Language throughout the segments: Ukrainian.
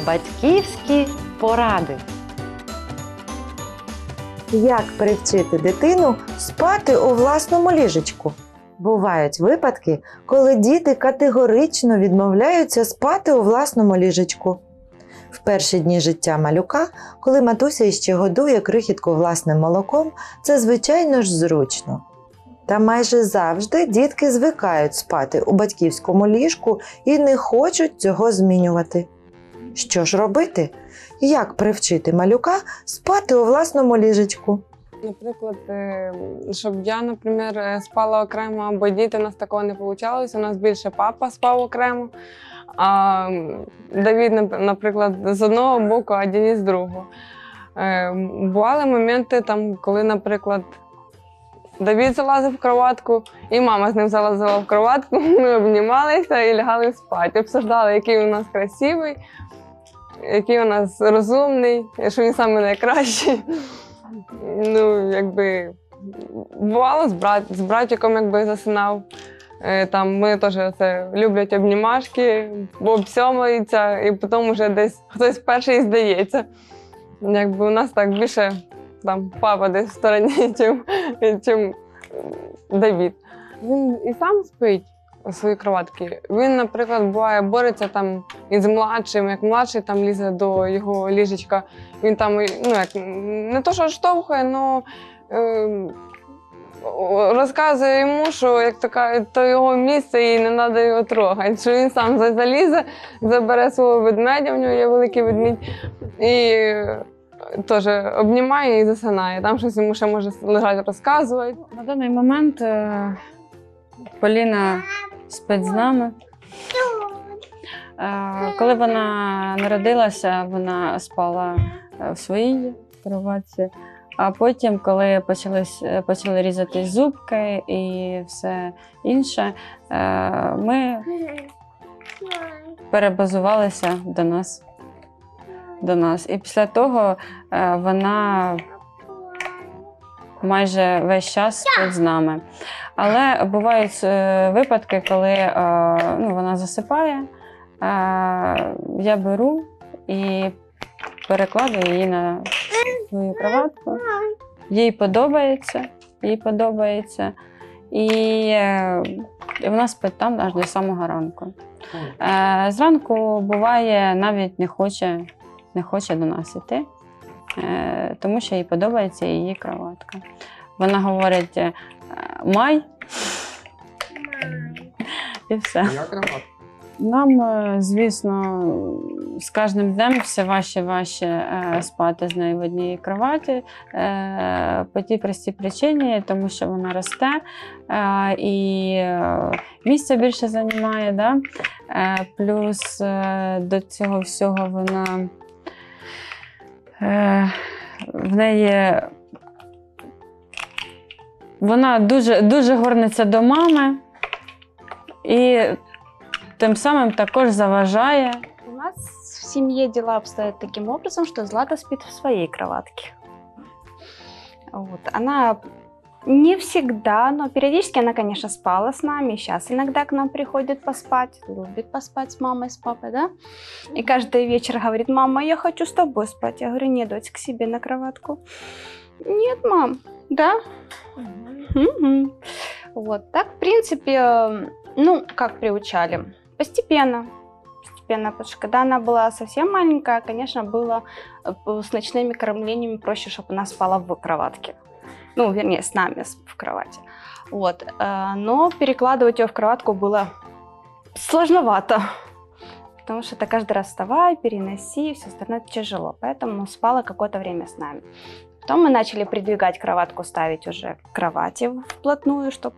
Батьківські поради. Як привчити дитину спати у власному ліжечку? Бувають випадки, коли діти категорично відмовляються спати у власному ліжечку. В перші дні життя малюка, коли матуся іще годує крихітку власним молоком, це звичайно ж зручно. Та майже завжди дітки звикають спати у батьківському ліжку і не хочуть цього змінювати. Що ж робити? Як привчити малюка спати у власному ліжечку? Наприклад, щоб я, наприклад, спала окремо, або діти, у нас такого не вийшло. У нас більше папа спав окремо, а Давід, наприклад, з одного боку, а Денис з другого. Бували моменти, коли, наприклад, Давід залазив в кроватку, і мама з ним залазила в кроватку, ми обнімалися і лягали спати. Обсуждали, який у нас красивий, який у нас розумний, що він саме найкращий. Бувало, з братиком засинав. Ми теж люблять обнімашки, обсьомуються, і потім вже десь хтось перший здається. У нас так більше папа десь в стороні, чим Давід. Він і сам спить у своїй кроватці. Він, наприклад, буває, бореться із младшим, як младший лізе до його ліжечка. Він не то що штовхає, але розказує йому, що то його місце і не треба його трогати. Що він сам залізе, забере свого ведмедя, в нього є великий ведмідь, і теж обнімає і засинає. Там щось йому ще може лежати розказувати. На даний момент Поліна спить з нами. Коли вона народилася, вона спала в своїй кроватці. А потім, коли почали різати зубки і все інше, ми перебазувалися до нас. І після того вона майже весь час спить з нами. Але бувають випадки, коли вона засипає, я беру і перекладаю її на свою кроватку. Їй подобається. І вона спить там аж до самого ранку. Зранку буває, навіть не хоче до нас йти, тому що їй подобається її кроватка. Вона говорить «май» і все. Нам, звісно, з кожним днем все важче і важче спати з нею в одній кроваті. По тій простій причині, тому що вона росте і місця більше займає. Да? Плюс до цього всього вона дуже горниться до мами і тим самим також заважає. У нас в семье дела обстоят таким образом, что Злата спит в своей кроватке. Она не всегда, но периодически она, конечно, спала с нами. Сейчас иногда к нам приходит поспать, любит поспать с мамой, с папой, да? И каждый вечер говорит: мама, я хочу с тобой спать. Я говорю: нет, дочь, к себе на кроватку. Нет, мам, да? Угу. Так, в принципе, как приучали? Постепенно, потому что когда она была совсем маленькая, конечно, было с ночными кормлениями проще, чтобы она спала в кроватке. Вернее, с нами в кровати. Но перекладывать ее в кроватку было сложновато, потому что это каждый раз вставай, переноси, все остальное тяжело. Поэтому спала какое-то время с нами. Потом мы начали придвигать кроватку, ставить уже к кровати вплотную, чтобы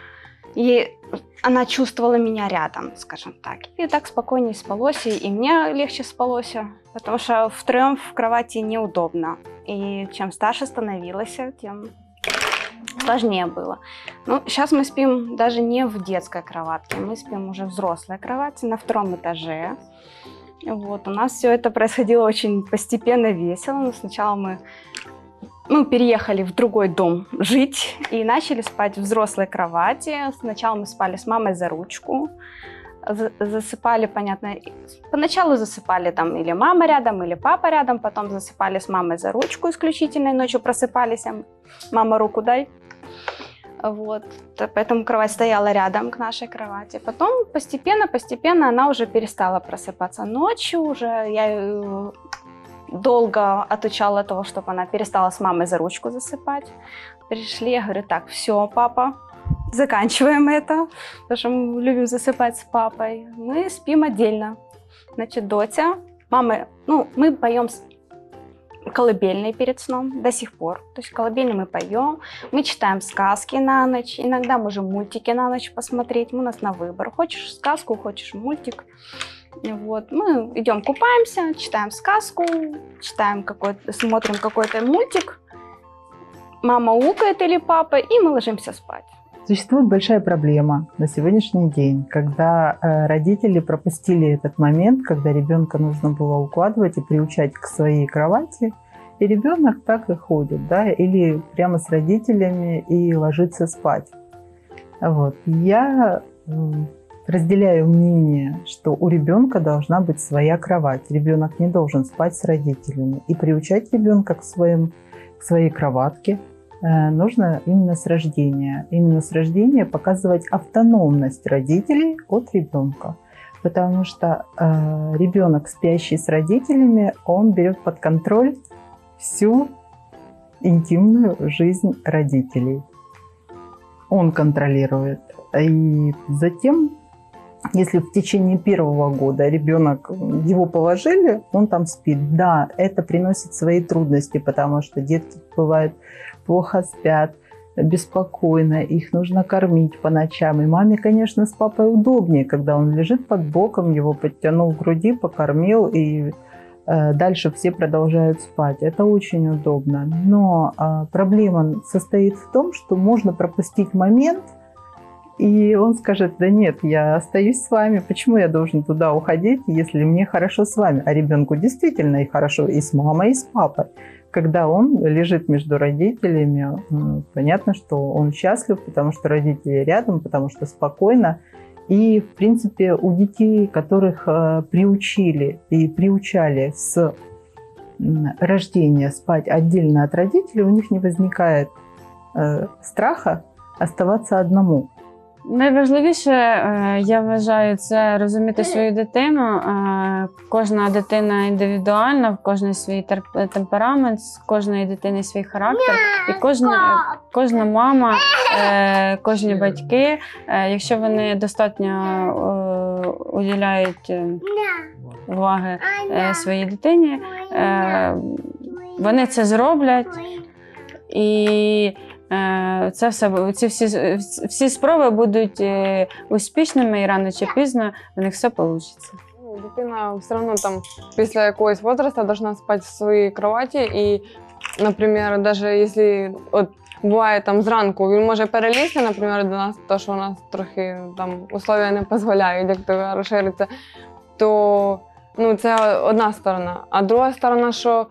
она чувствовала меня рядом, скажем так. И так спокойнее спалось, и мне легче спалось, потому что втроем в кровати неудобно. И чем старше становилась, тем сложнее было. Сейчас мы спим даже не в детской кроватке, мы спим уже в взрослой кровати на 2-м этаже. У нас все это происходило очень постепенно, весело. Сначала мы переехали в другой дом жить и начали спать в взрослой кровати. Сначала мы спали с мамой за ручку, засыпали, понятно, поначалу засыпали там или мама рядом, или папа рядом, потом засыпали с мамой за ручку исключительно, и ночью просыпались, мама, руку дай. Вот. Поэтому кровать стояла рядом к нашей кровати. Потом постепенно она уже перестала просыпаться ночью, уже я ее долго отучала того, чтобы она перестала с мамой за ручку засыпать. Пришли, я говорю, так, все, папа, заканчиваем это, потому что мы любим засыпать с папой. Мы спим отдельно. Значит, Дотя, мама, мы поем колыбельные перед сном до сих пор. То есть колыбельные мы поем, мы читаем сказки на ночь, иногда можем мультики на ночь посмотреть, у нас на выбор. Хочешь сказку, хочешь мультик. Вот. Мы идем купаемся, читаем сказку, смотрим какой-то мультик, мама укает или папа, и мы ложимся спать. Существует большая проблема на сегодняшний день, когда родители пропустили этот момент, когда ребенка нужно было укладывать и приучать к своей кровати, и ребенок так и ходит, да, или прямо с родителями и ложится спать. Вот. Я разделяю мнение, что у ребенка должна быть своя кровать. Ребенок не должен спать с родителями. И приучать ребенка к своей кроватке нужно именно с рождения. Именно с рождения показывать автономность родителей от ребенка. Потому что ребенок, спящий с родителями, он берет под контроль всю интимную жизнь родителей. Он контролирует. И затем, если в течение первого года ребенок, его положили, он там спит. Да, это приносит свои трудности, потому что детки, бывает, плохо спят, беспокойно, их нужно кормить по ночам. И маме, конечно, с папой удобнее, когда он лежит под боком, его подтянул к груди, покормил, и дальше все продолжают спать. Это очень удобно. Но проблема состоит в том, что можно пропустить момент, и он скажет, да нет, я остаюсь с вами, почему я должен туда уходить, если мне хорошо с вами? А ребенку действительно и хорошо и с мамой, и с папой. Когда он лежит между родителями, понятно, что он счастлив, потому что родители рядом, потому что спокойно. И, в принципе, у детей, которых приучили и приучали с рождения спать отдельно от родителей, у них не возникает страха оставаться одному. Найважливіше, я вважаю, це розуміти свою дитину. Кожна дитина індивідуальна, в кожної свій темперамент, з кожної дитини свій характер. І кожна мама, кожні батьки, якщо вони достатньо уділяють уваги своїй дитині, вони це зроблять. І всі спроби будуть успішними, і рано чи пізно в них все вийде. Дитина все одно там після якогось возрасту должна спати в своїй кроваті. І, наприклад, навіть якщо буває там зранку, він може перелізти, наприклад, до нас, то що у нас трохи там условия не дозволяють, як то розшириться, то це одна сторона. А друга сторона, що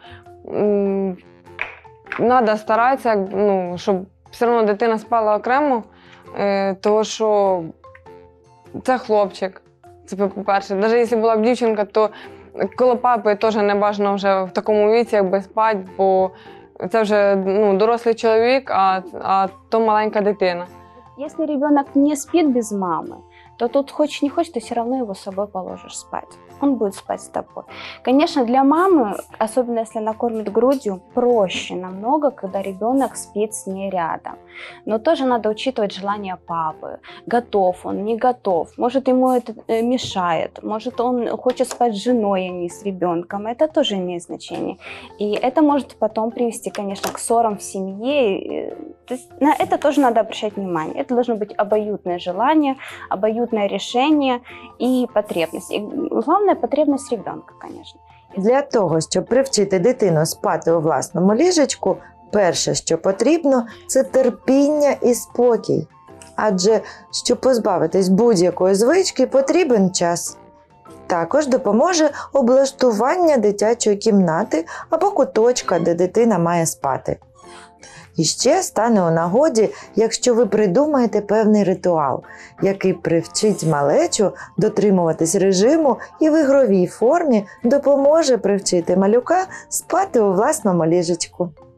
треба старатися, щоб все одно дитина спала окремо, тому що це хлопчик. Це по-перше. Навіть якщо була б дівчинка, то коло папи теж не бажано вже в такому віці якби спати, бо це вже дорослий чоловік, а то маленька дитина. Если ребенок не спит без мамы, то тут хочешь не хочешь, ты все равно его с собой положишь спать. Он будет спать с тобой. Конечно, для мамы, особенно если она кормит грудью, проще намного, когда ребенок спит с ней рядом. Но тоже надо учитывать желание папы. Готов он, не готов. Может, ему это мешает. Может, он хочет спать с женой, а не с ребенком. Это тоже имеет значение. И это может потом привести, конечно, к ссорам в семье. То есть на это тоже надо обращать внимание. Это должно быть обоюдное желание, обоюдное решение и потребность. И главное, потребность ребенка, конечно. Для того, щоб привчити дитину спати у власному ліжечку, перше, що потрібно, це терпіння і спокій. Адже, щоб позбавитись будь-якої звички, потрібен час. Також допоможе облаштування дитячої кімнати або куточка, де дитина має спати. І ще стане у нагоді, якщо ви придумаєте певний ритуал, який привчить малечу дотримуватись режиму і в ігровій формі допоможе привчити малюка спати у власному ліжечку.